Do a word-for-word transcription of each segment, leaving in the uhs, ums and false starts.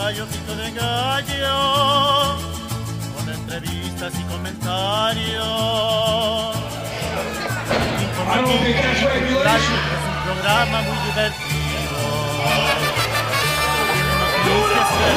gallo, pico de gallo, con entrevistas y comentarios. Informativo, cultural, es un programa muy divertido. Tiene noticias y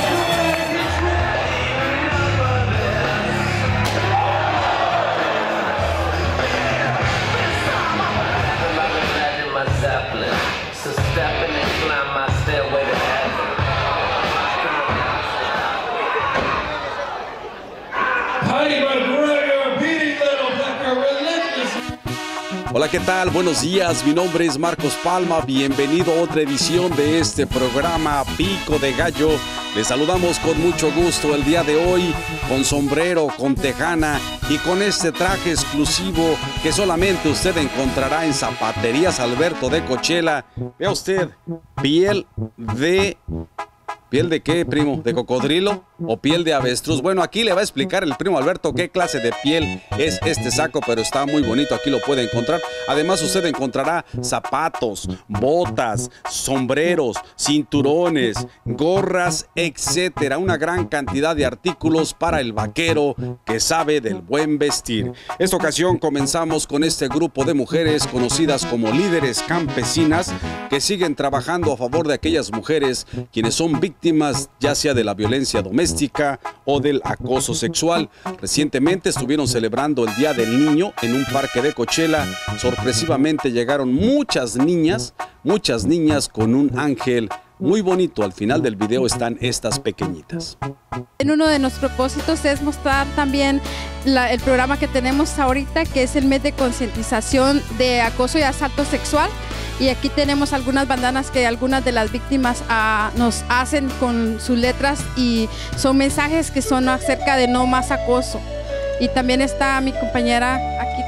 Hola, ¿qué tal? Buenos días, mi nombre es Marcos Palma, bienvenido a otra edición de este programa Pico de Gallo. Les saludamos con mucho gusto el día de hoy, con sombrero, con tejana y con este traje exclusivo que solamente usted encontrará en Zapaterías Alberto de Coachella. Vea usted, piel de... ¿Piel de qué, primo? ¿De cocodrilo o piel de avestruz? Bueno, aquí le va a explicar el primo Alberto qué clase de piel es este saco, pero está muy bonito, aquí lo puede encontrar. Además, usted encontrará zapatos, botas, sombreros, cinturones, gorras, etcétera. Una gran cantidad de artículos para el vaquero que sabe del buen vestir. Esta ocasión comenzamos con este grupo de mujeres conocidas como líderes campesinas que siguen trabajando a favor de aquellas mujeres quienes son víctimas ya sea de la violencia doméstica o del acoso sexual. Recientemente estuvieron celebrando el Día del Niño en un parque de Coachella. Sorpresivamente llegaron muchas niñas, muchas niñas con un ángel muy bonito. Al final del video están estas pequeñitas. En uno de nuestros propósitos es mostrar también la, el programa que tenemos ahorita, que es el mes de concientización de acoso y asalto sexual. Y aquí tenemos algunas bandanas que algunas de las víctimas uh, nos hacen con sus letras y son mensajes que son acerca de no más acoso. Y también está mi compañera aquí.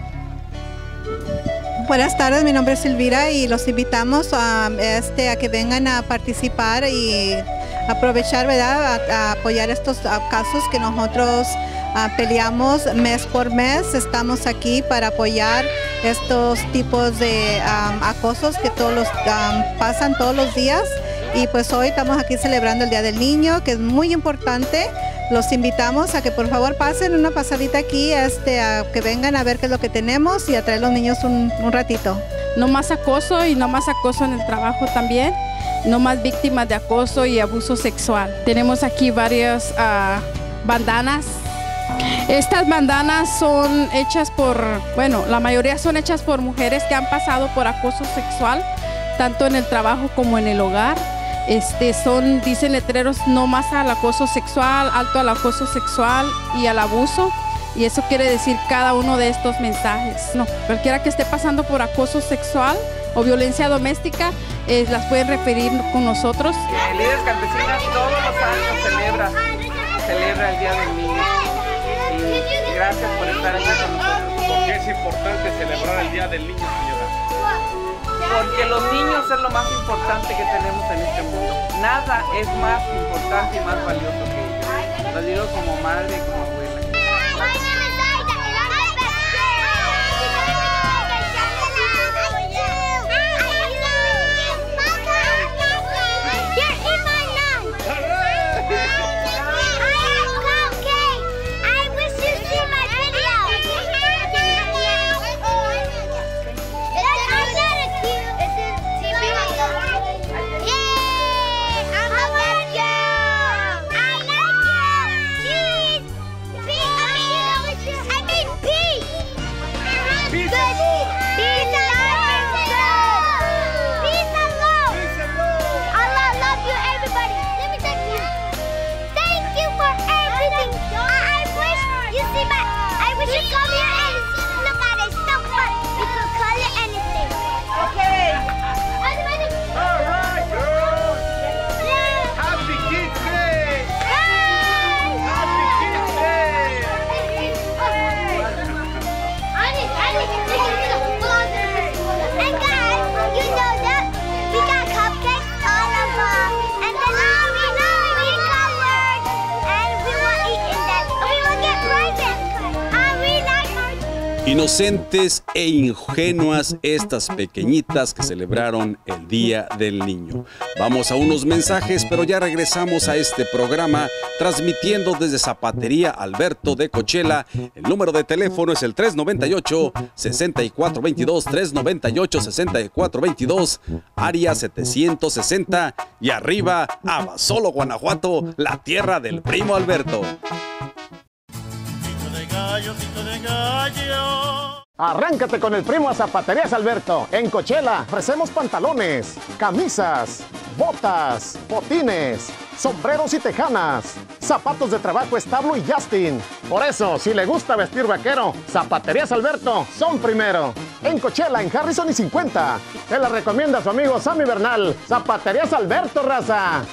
Buenas tardes, mi nombre es Elvira y los invitamos a, este, a que vengan a participar y aprovechar, ¿verdad?, a, a apoyar estos a, casos que nosotros a, peleamos mes por mes. Estamos aquí para apoyar estos tipos de um, acosos que todos los, um, pasan todos los días. Y pues hoy estamos aquí celebrando el Día del Niño, que es muy importante. Los invitamos a que por favor pasen una pasadita aquí, este, a que vengan a ver qué es lo que tenemos y a traer a los niños un, un ratito. No más acoso y no más acoso en el trabajo también. No más víctimas de acoso y abuso sexual. Tenemos aquí varias uh, bandanas. Estas bandanas son hechas por, bueno, la mayoría son hechas por mujeres que han pasado por acoso sexual, tanto en el trabajo como en el hogar. Este, son, dicen letreros, no más al acoso sexual, alto al acoso sexual y al abuso. Y eso quiere decir cada uno de estos mensajes. No, cualquiera que esté pasando por acoso sexual o violencia doméstica, eh, las pueden referir con nosotros. Eh, Líderes Campesinas todos los años celebra, celebra el Día del Niño. Y gracias por estar aquí con nosotros. ¿Por qué es importante celebrar el Día del Niño, señora? Porque los niños es lo más importante que tenemos en este mundo. Nada es más importante y más valioso que ellos. Lo digo como madre y como abuela. Inocentes e ingenuas estas pequeñitas que celebraron el Día del Niño. Vamos a unos mensajes, pero ya regresamos a este programa transmitiendo desde Zapatería Alberto de Coachella. El número de teléfono es el tres noventa y ocho, sesenta y cuatro veintidós, tres noventa y ocho, sesenta y cuatro veintidós, área setecientos sesenta y arriba, Abasolo, Guanajuato, la tierra del primo Alberto. Gallo, pico de gallo. Arráncate con el primo a Zapaterías Alberto. En Coachella ofrecemos pantalones, camisas, botas, botines, sombreros y tejanas, zapatos de trabajo establo y Justin. Por eso, si le gusta vestir vaquero, Zapaterías Alberto son primero. En Coachella, en Harrison y cincuenta. Te la recomienda su amigo Sammy Bernal. Zapaterías Alberto, raza.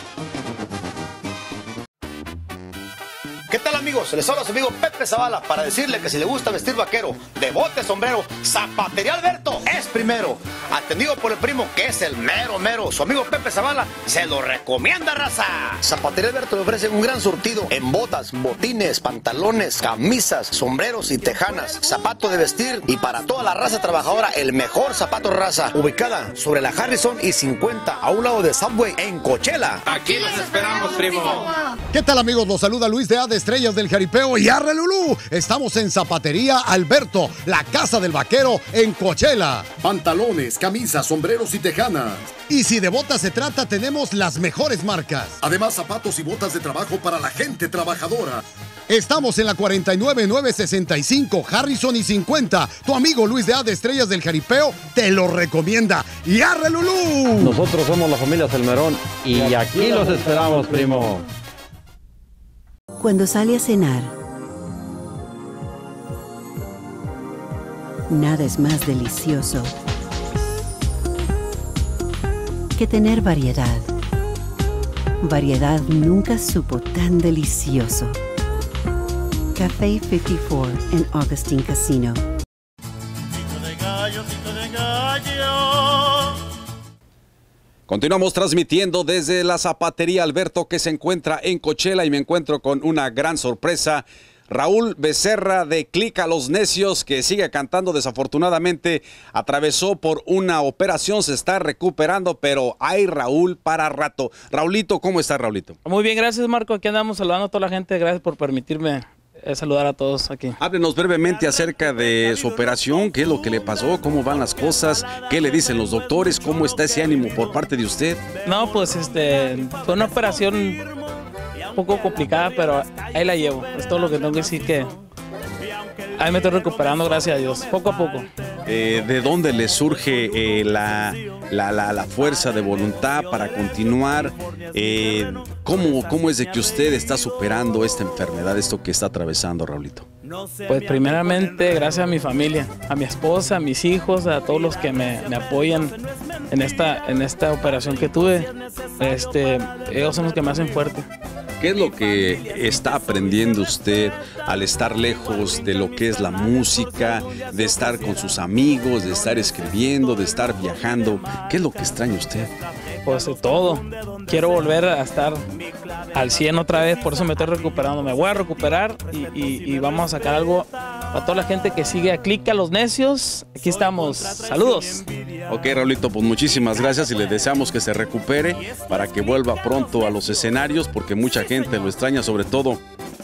¿Qué tal, amigos? Les habla su amigo Pepe Zavala para decirle que si le gusta vestir vaquero, de bote, sombrero, Zapatería Alberto es primero. Atendido por el primo que es el mero mero. Su amigo Pepe Zavala se lo recomienda, raza. Zapatería Alberto le ofrece un gran surtido en botas, botines, pantalones, camisas, sombreros y tejanas, zapato de vestir y para toda la raza trabajadora el mejor zapato raza. Ubicada sobre la Harrison y cincuenta a un lado de Subway en Coachella. Aquí los esperamos, primo. ¿Qué tal, amigos? Los saluda Luis de A de Estrellas del Jaripeo y arre Lulú. Estamos en Zapatería Alberto, la casa del vaquero en Coachella. Pantalones, camisas, sombreros y tejanas. Y si de botas se trata, tenemos las mejores marcas. Además, zapatos y botas de trabajo para la gente trabajadora. Estamos en la cuarenta y nueve mil novecientos sesenta y cinco, Harrison y cincuenta. Tu amigo Luis de A de Estrellas del Jaripeo te lo recomienda. ¡Y arre Lulú! Nosotros somos la familia Salmerón y aquí los esperamos, primo. Cuando sale a cenar, nada es más delicioso que tener variedad. Variedad nunca supo tan delicioso. Café cincuenta y cuatro en Augustine Casino. Pico de gallo, pico de gallo. Continuamos transmitiendo desde la Zapatería Alberto que se encuentra en Coachella y me encuentro con una gran sorpresa. Raúl Becerra de Clic a los Necios, que sigue cantando, desafortunadamente atravesó por una operación, se está recuperando, pero hay Raúl para rato. Raulito, ¿cómo está, Raulito? Muy bien, gracias, Marco. Aquí andamos saludando a toda la gente. Gracias por permitirme eh, saludar a todos aquí. Háblenos brevemente acerca de su operación, qué es lo que le pasó, cómo van las cosas, qué le dicen los doctores, cómo está ese ánimo por parte de usted. No, pues este, fue una operación un poco complicada, pero ahí la llevo. Es todo lo que tengo que decir, que ahí me estoy recuperando, gracias a Dios, poco a poco. Eh, ¿De dónde le surge eh, la, la, la, la fuerza de voluntad para continuar? Eh, ¿cómo, ¿Cómo es de que usted está superando esta enfermedad, esto que está atravesando, Raulito? Pues primeramente gracias a mi familia, a mi esposa, a mis hijos, a todos los que me, me apoyan en esta, en esta operación que tuve. Este, ellos son los que me hacen fuerte. ¿Qué es lo que está aprendiendo usted al estar lejos de lo que es la música, de estar con sus amigos, de estar escribiendo, de estar viajando? ¿Qué es lo que extraña usted? Pues de todo. Quiero volver a estar al cien otra vez, por eso me estoy recuperando. Me voy a recuperar y, y, y vamos a sacar algo para toda la gente que sigue a Clic a los Necios. Aquí estamos. Saludos. Ok, Raulito, pues muchísimas gracias y le deseamos que se recupere para que vuelva pronto a los escenarios, porque mucha gente lo extraña, sobre todo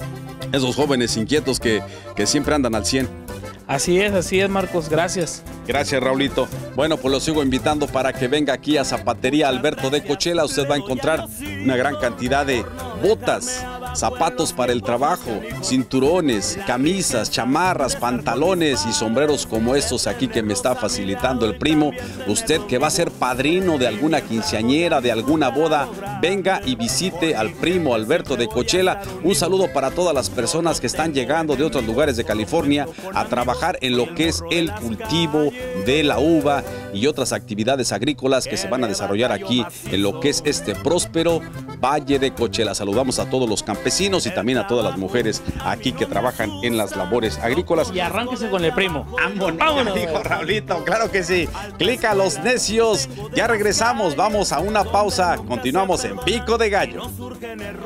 esos jóvenes inquietos que, que siempre andan al cien. Así es, así es, Marcos, gracias. Gracias, Raulito. Bueno, pues lo sigo invitando para que venga aquí a Zapatería Alberto de Coachella. Usted va a encontrar una gran cantidad de botas, zapatos para el trabajo, cinturones, camisas, chamarras, pantalones y sombreros como estos aquí que me está facilitando el primo. Usted que va a ser padrino de alguna quinceañera, de alguna boda, venga y visite al primo Alberto de Coachella. Un saludo para todas las personas que están llegando de otros lugares de California a trabajar en lo que es el cultivo de la uva y otras actividades agrícolas que se van a desarrollar aquí en lo que es este próspero Valle de Coachella. Saludamos a todos los campesinos y también a todas las mujeres aquí que trabajan en las labores agrícolas. Y arránquese con el primo. Vámonos, Vámonos. Dijo Raulito, claro que sí. Clic a los Necios. Ya regresamos, vamos a una pausa. Continuamos en Pico de Gallo. Pico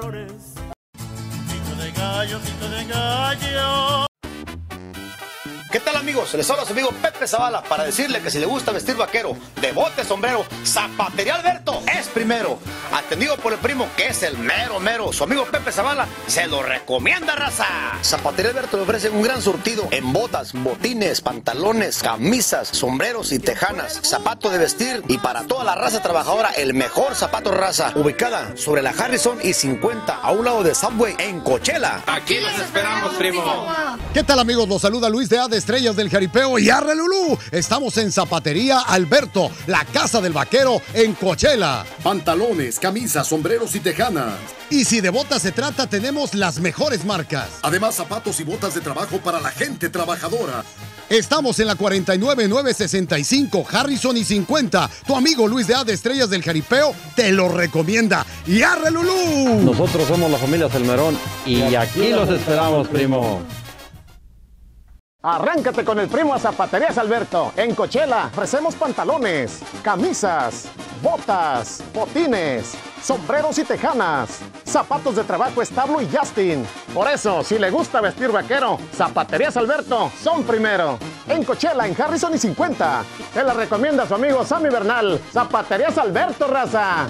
de gallo, pico de gallo. ¿Qué tal, amigos? Les habla su amigo Pepe Zavala para decirle que si le gusta vestir vaquero, de bote, sombrero, Zapatería Alberto es primero. Atendido por el primo que es el mero mero. Su amigo Pepe Zavala se lo recomienda, raza. Zapatería Alberto le ofrece un gran surtido en botas, botines, pantalones, camisas, sombreros y tejanas, zapatos de vestir y para toda la raza trabajadora el mejor zapato raza. Ubicada sobre la Harrison y cincuenta a un lado de Subway en Coachella. Aquí los esperamos, primo. ¿Qué tal, amigos? Los saluda Luis de A de Estrellas del Jaripeo y arre Lulú. Estamos en Zapatería Alberto, la casa del vaquero en Coachella. Pantalones, camisas, sombreros y tejanas. Y si de botas se trata, tenemos las mejores marcas. Además, zapatos y botas de trabajo para la gente trabajadora. Estamos en la cuarenta y nueve nueve sesenta y cinco, Harrison y cincuenta. Tu amigo Luis de A de Estrellas del Jaripeo te lo recomienda. ¡Y arre Lulú! Nosotros somos la familia Salmerón y aquí los esperamos, primo. Arráncate con el primo a Zapaterías Alberto. En Coachella ofrecemos pantalones, camisas, botas, botines, sombreros y tejanas, zapatos de trabajo establo y Justin. Por eso, si le gusta vestir vaquero, Zapaterías Alberto son primero. En Coachella, en Harrison y cincuenta. Te la recomienda su amigo Sammy Bernal. Zapaterías Alberto, raza.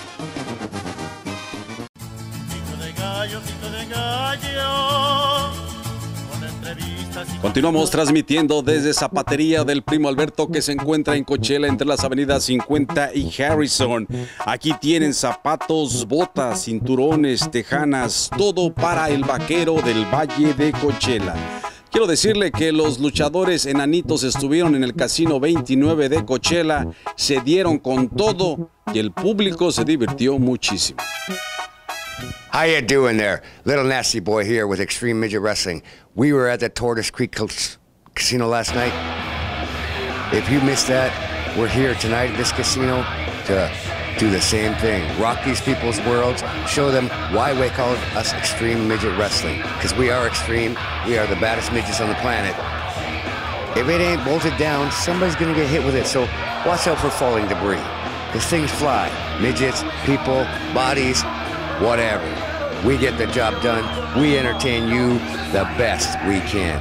Pico de gallo, pico de gallo. Continuamos transmitiendo desde Zapatería del Primo Alberto, que se encuentra en Coachella entre las avenidas cincuenta y Harrison. Aquí tienen zapatos, botas, cinturones, tejanas, todo para el vaquero del Valle de Coachella. Quiero decirle que los luchadores enanitos estuvieron en el Casino veintinueve de Coachella, se dieron con todo y el público se divirtió muchísimo. How you doing there? Little Nasty Boy here with Extreme Midget Wrestling. We were at the Tortoise Creek Casino last night. If you missed that, we're here tonight at this casino to do the same thing. Rock these people's worlds, show them why we call us Extreme Midget Wrestling. Because we are extreme, we are the baddest midgets on the planet. If it ain't bolted down, somebody's gonna get hit with it, so watch out for falling debris. Because things fly. Midgets, people, bodies, whatever. We get the job done. We entertain you the best we can.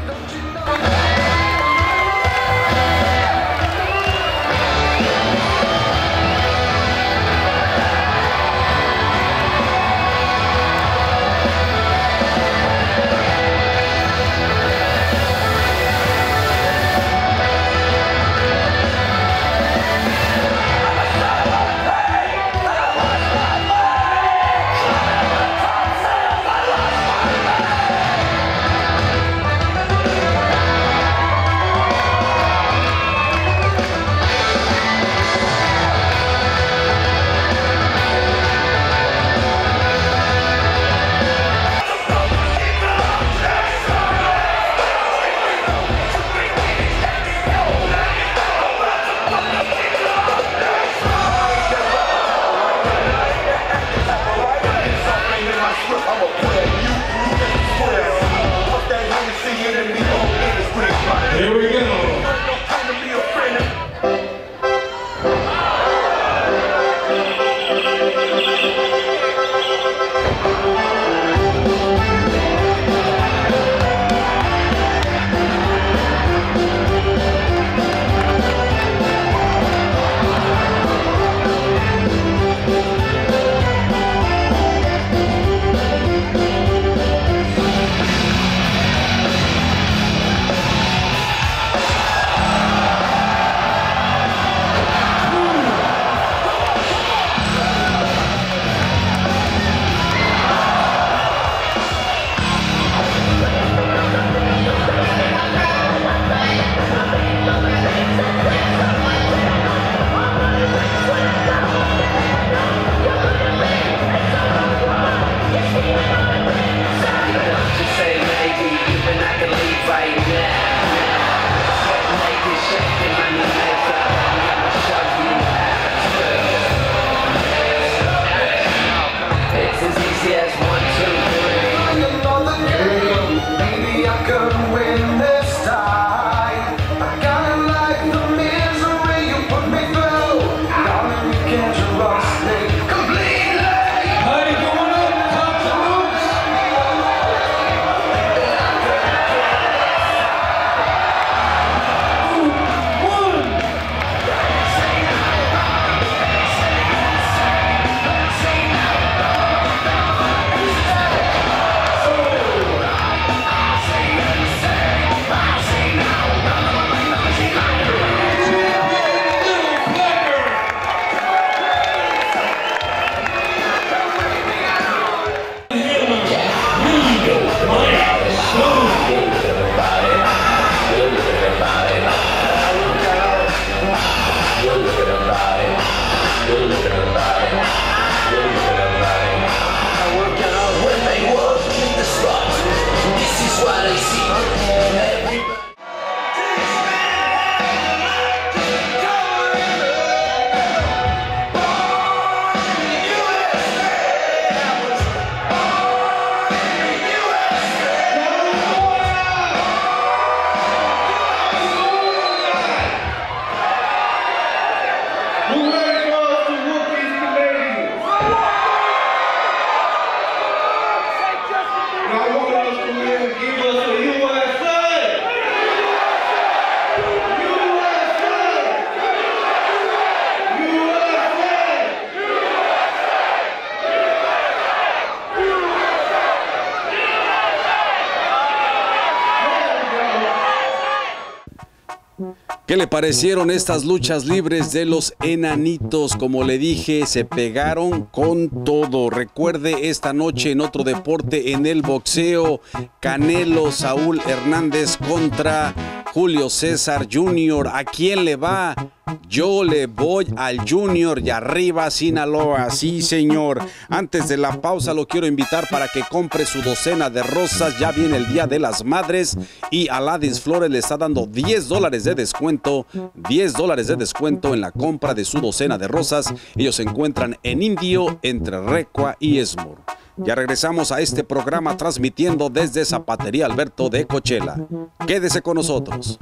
¿Qué le parecieron estas luchas libres de los enanitos? Como le dije, se pegaron con todo. Recuerde esta noche en otro deporte, en el boxeo, Canelo Saúl Hernández contra Julio César junior ¿A quién le va? Yo le voy al Junior y arriba Sinaloa, sí señor. Antes de la pausa lo quiero invitar para que compre su docena de rosas. Ya viene el Día de las Madres y Aladis Flores le está dando diez dólares de descuento. diez dólares de descuento en la compra de su docena de rosas. Ellos se encuentran en Indio, entre Recua y Esmore. Ya regresamos a este programa transmitiendo desde Zapatería Alberto de Coachella. Quédese con nosotros.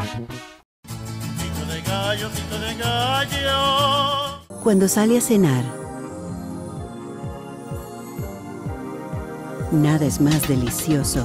Gallo, pico de gallo. Cuando sale a cenar, nada es más delicioso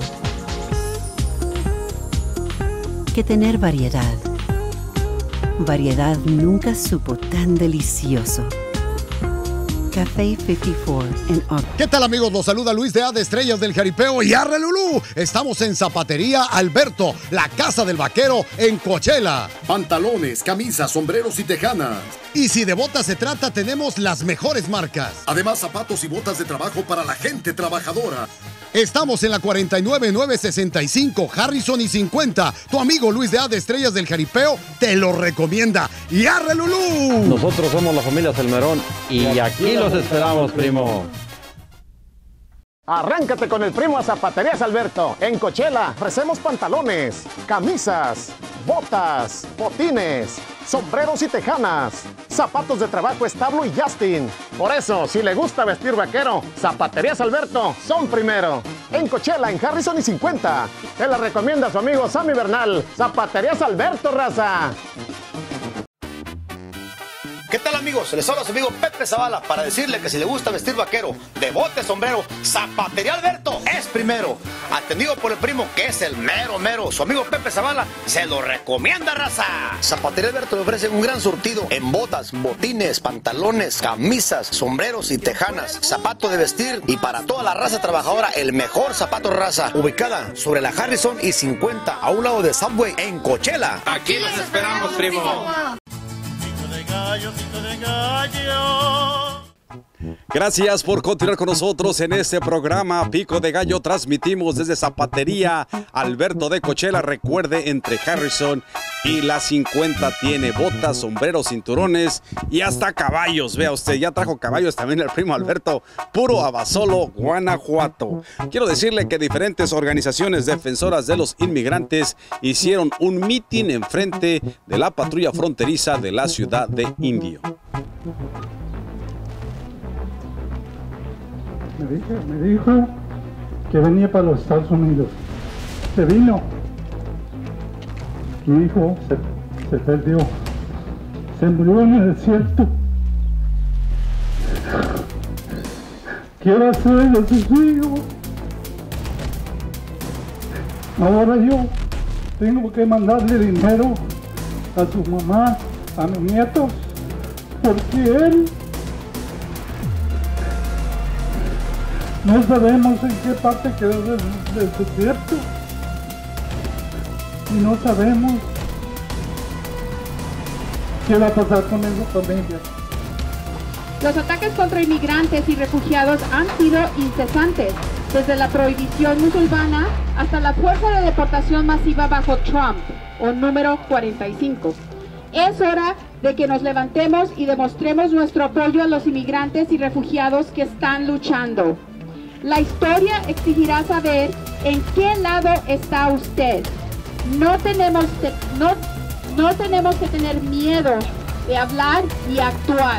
que tener variedad. Variedad nunca supo tan delicioso. Café cincuenta y cuatro en Ogden. ¿Qué tal, amigos? Los saluda Luis de A de Estrellas del Jaripeo y arre Lulú. Estamos en Zapatería Alberto, la casa del vaquero en Coachella. Pantalones, camisas, sombreros y tejanas. Y si de botas se trata, tenemos las mejores marcas. Además, zapatos y botas de trabajo para la gente trabajadora. Estamos en la cuarenta y nueve nueve sesenta y cinco, Harrison y cincuenta. Tu amigo Luis de A de Estrellas del Jaripeo te lo recomienda. ¡Y arre Lulú! Nosotros somos la familia Salmerón y aquí los esperamos, primo. Arráncate con el primo a Zapaterías Alberto. En Coachella ofrecemos pantalones, camisas, botas, botines, sombreros y tejanas, zapatos de trabajo establo y Justin. Por eso, si le gusta vestir vaquero, Zapaterías Alberto son primero. En Coachella, en Harrison y cincuenta. Te la recomienda su amigo Sammy Bernal. Zapaterías Alberto, raza. ¿Qué tal, amigos? Les habla su amigo Pepe Zavala para decirle que si le gusta vestir vaquero, de bote, sombrero, Zapatería Alberto es primero. Atendido por el primo que es el mero mero. Su amigo Pepe Zavala se lo recomienda, raza. Zapatería Alberto le ofrece un gran surtido en botas, botines, pantalones, camisas, sombreros y tejanas, zapato de vestir y para toda la raza trabajadora el mejor zapato raza. Ubicada sobre la Harrison y cincuenta a un lado de Subway en Coachella. Aquí los esperamos, primo. Gallo, pico de gallo. Gracias por continuar con nosotros en este programa Pico de Gallo. Transmitimos desde Zapatería Alberto de Coachella. Recuerde, entre Harrison y la cincuenta tiene botas, sombreros, cinturones y hasta caballos. Vea usted, ya trajo caballos también el primo Alberto, puro Abasolo, Guanajuato. Quiero decirle que diferentes organizaciones defensoras de los inmigrantes hicieron un mitin enfrente de la patrulla fronteriza de la ciudad de Indio. Me dijo, me dijo que venía para los Estados Unidos. Se vino. Su hijo se, se perdió. Se murió en el desierto. ¿Qué va a hacer de sus hijos? Ahora yo tengo que mandarle dinero a su mamá, a mis nietos, porque él... No sabemos en qué parte quedó del, del desierto y no sabemos qué va a pasar con esa familia. Los ataques contra inmigrantes y refugiados han sido incesantes, desde la prohibición musulmana hasta la fuerza de deportación masiva bajo Trump, o número cuarenta y cinco. Es hora de que nos levantemos y demostremos nuestro apoyo a los inmigrantes y refugiados que están luchando. La historia exigirá saber en qué lado está usted. No tenemos, que, no, no tenemos que tener miedo de hablar y actuar.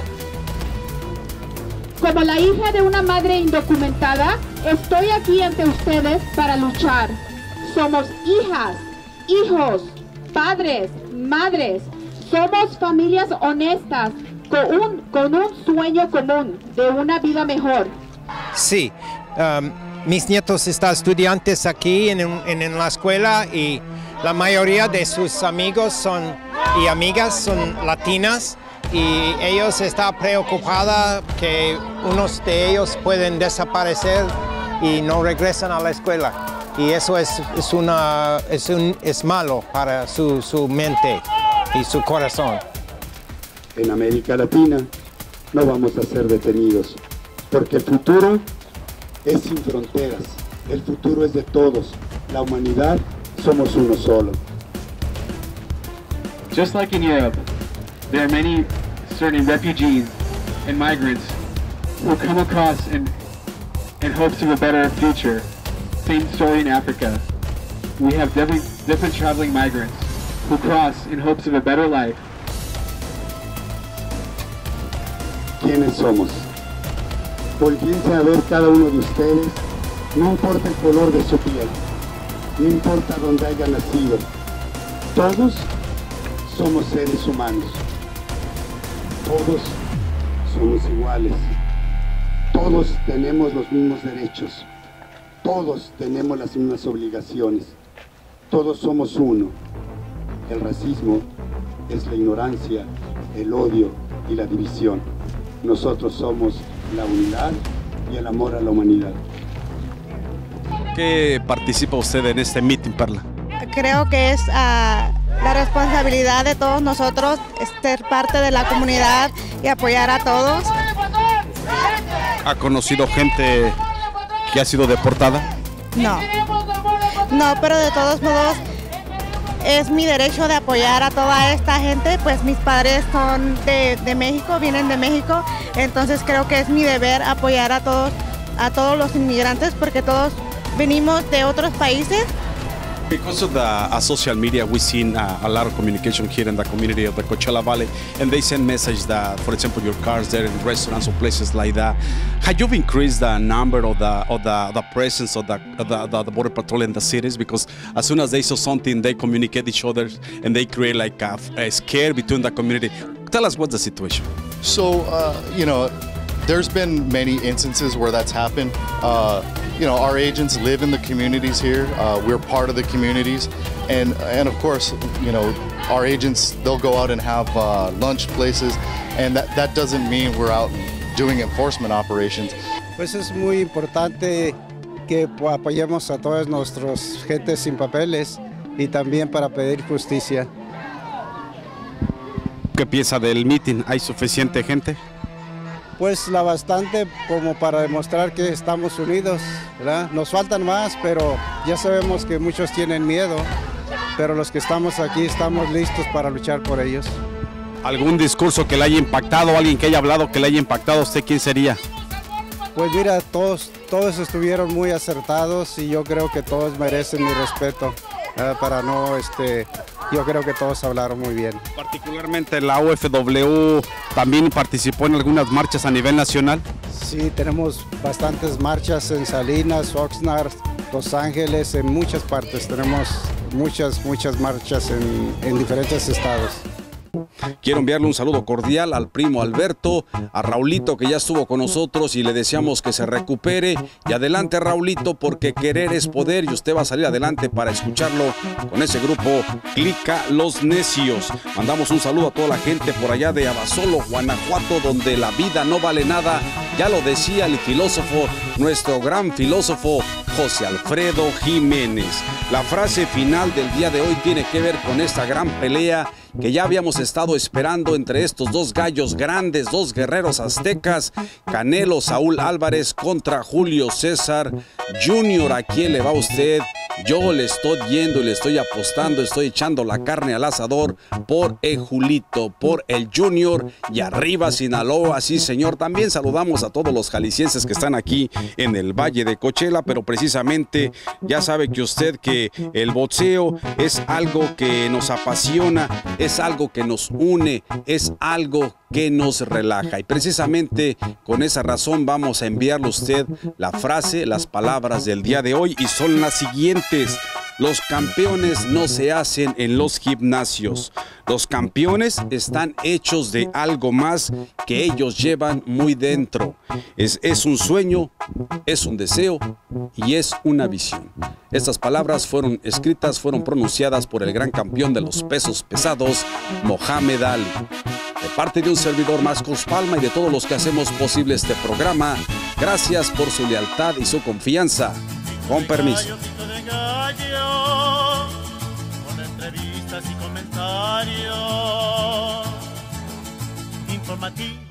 Como la hija de una madre indocumentada, estoy aquí ante ustedes para luchar. Somos hijas, hijos, padres, madres. Somos familias honestas con un, con un sueño común de una vida mejor. Sí. Um, mis nietos están estudiantes aquí en, en, en la escuela y la mayoría de sus amigos son, y amigas son latinas y ellos están preocupados que unos de ellos pueden desaparecer y no regresan a la escuela. Y eso es, es, una, es, un, es malo para su, su mente. y su corazón. En América Latina no vamos a ser detenidos, porque el futuro es sin fronteras, el futuro es de todos, la humanidad somos uno solo. Just like in Europe, there are many certain refugees and migrants who come across in, in hopes of a better future. Same story in Africa. We have different, different traveling migrants who cross in hopes of a better life. ¿Quiénes somos? Volviense a ver cada uno de ustedes, no importa el color de su piel, no importa dónde haya nacido, todos somos seres humanos, todos somos iguales, todos tenemos los mismos derechos, todos tenemos las mismas obligaciones, todos somos uno. El racismo es la ignorancia, el odio y la división. Nosotros somos la unidad y el amor a la humanidad. ¿Qué participa usted en este meeting, Perla? Creo que es uh, la responsabilidad de todos nosotros ser parte de la comunidad y apoyar a todos. ¿Ha conocido gente que ha sido deportada? No, no, pero de todos modos es mi derecho de apoyar a toda esta gente, pues mis padres son de, de México, vienen de México, entonces creo que es mi deber apoyar a todos, a todos los inmigrantes porque todos venimos de otros países. Because of the uh, social media, we've seen uh, a lot of communication here in the community of the Coachella Valley, and they send message that, for example, your cars there in restaurants or places like that. Have you increased the number of the of the, the presence of the, of the, the the border patrol in the cities? Because as soon as they saw something, they communicate each other and they create like a, a scare between the community. Tell us what's the situation. So, uh, you know, there's been many instances where that's happened. Uh, you know, our agents live in the communities here. Uh, we're part of the communities. And, and of course, you know, our agents, they'll go out and have uh, lunch places. And that, that doesn't mean we're out doing enforcement operations. Pues es muy importante que apoyemos a todos nuestros gentes sin papeles y también para pedir justicia. ¿Qué piensa del meeting? ¿Hay suficiente gente? Pues la bastante como para demostrar que estamos unidos, ¿verdad? Nos faltan más, pero ya sabemos que muchos tienen miedo, pero los que estamos aquí estamos listos para luchar por ellos. ¿Algún discurso que le haya impactado, alguien que haya hablado que le haya impactado a usted, quién sería? Pues mira, todos, todos estuvieron muy acertados y yo creo que todos merecen mi respeto, ¿verdad? Para no, este, yo creo que todos hablaron muy bien. Particularmente la U F W también participó en algunas marchas a nivel nacional. Sí, tenemos bastantes marchas en Salinas, Oxnard, Los Ángeles, en muchas partes. Tenemos muchas, muchas marchas en, en diferentes estados. Quiero enviarle un saludo cordial al primo Alberto, a Raulito que ya estuvo con nosotros y le deseamos que se recupere. Y adelante Raulito, porque querer es poder y usted va a salir adelante para escucharlo con ese grupo Clica Los Necios. Mandamos un saludo a toda la gente por allá de Abasolo, Guanajuato, donde la vida no vale nada. Ya lo decía el filósofo, nuestro gran filósofo José Alfredo Jiménez. La frase final del día de hoy tiene que ver con esta gran pelea que ya habíamos estado esperando entre estos dos gallos grandes, dos guerreros aztecas, Canelo Saúl Álvarez contra Julio César junior ¿A quién le va usted? Yo le estoy yendo y le estoy apostando, estoy echando la carne al asador por el Julito, por el Junior y arriba Sinaloa, sí señor. También saludamos a todos los jaliscienses que están aquí en el Valle de Coachella, pero precisamente ya sabe que usted que el boxeo es algo que nos apasiona, es algo que nos une, es algo que nos relaja. Y precisamente con esa razón vamos a enviarle a usted la frase, las palabras del día de hoy y son las siguientes. Los campeones no se hacen en los gimnasios. Los campeones están hechos de algo más que ellos llevan muy dentro. Es, es un sueño, es un deseo y es una visión. Estas palabras fueron escritas, fueron pronunciadas por el gran campeón de los pesos pesados, Mohamed Ali. De parte de un servidor, Marcos Palma, y de todos los que hacemos posible este programa, gracias por su lealtad y su confianza. Con permiso. Con entrevistas y comentarios. diario informativo.